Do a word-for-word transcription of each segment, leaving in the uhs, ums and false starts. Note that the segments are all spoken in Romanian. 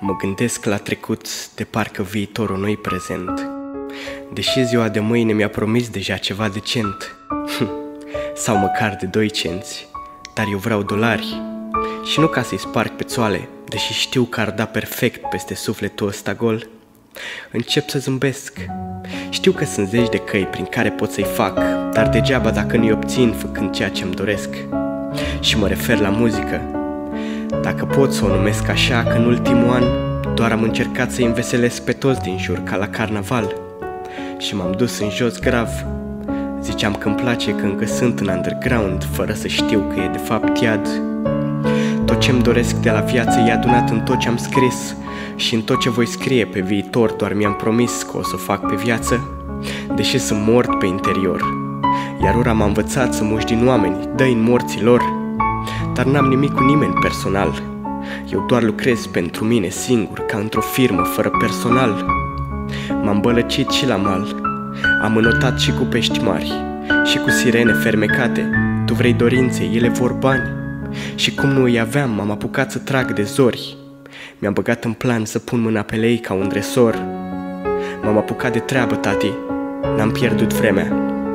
Mă gândesc la trecut de parcă viitorul nu-i prezent, deși ziua de mâine mi-a promis deja ceva decent. Sau măcar de doi cenți, dar eu vreau dolari. Și nu ca să-i sparg pe țoale, deși știu că ar da perfect peste sufletul ăsta gol. Încep să zâmbesc. Știu că sunt zeci de căi prin care pot să-i fac, dar degeaba dacă nu-i obțin făcând ceea ce-mi doresc. Și mă refer la muzică, dacă pot să o numesc așa, că în ultimul an doar am încercat să-i înveselesc pe toți din jur ca la carnaval. Și m-am dus în jos grav. Ziceam că-mi place că încă sunt în underground, fără să știu că e de fapt iad. Tot ce-mi doresc de la viață e adunat în tot ce-am scris, și în tot ce voi scrie pe viitor doar mi-am promis că o să o fac pe viață, deși sunt mort pe interior. Iar ora m-a învățat să muști oameni, dă-i în morții lor. Dar n-am nimic cu nimeni personal, eu doar lucrez pentru mine singur, ca într-o firmă fără personal. M-am bălăcit și la mal, am înotat și cu pești mari, și cu sirene fermecate. Tu vrei dorințe, ele vor bani. Și cum nu îi aveam, m-am apucat să trag de zori. Mi-am băgat în plan să pun mâna pe lei ca un dresor. M-am apucat de treabă, tati, n-am pierdut vremea.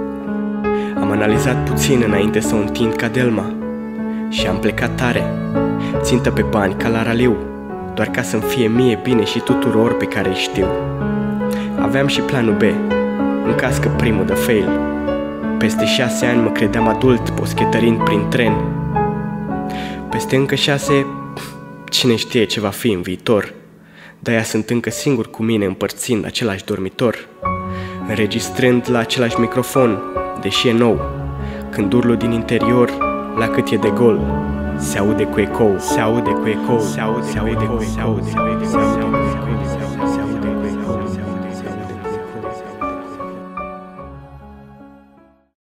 Am analizat puțin înainte să o întind ca delma, și am plecat tare, țintă pe bani ca la raliu, doar ca să-mi fie mie bine și tuturor pe care îi știu. Aveam și planul B, în caz că primul dă fail. Peste șase ani mă credeam adult, poschetărind prin tren. Peste încă șase, cine știe ce va fi în viitor. De-aia sunt încă singur cu mine, împărțind același dormitor, înregistrând la același microfon, deși e nou. Când urlu din interior, la cât e de gol, se aude cu ecou, se aude cu ecou, se aude cu ecou, se aude cu ecou.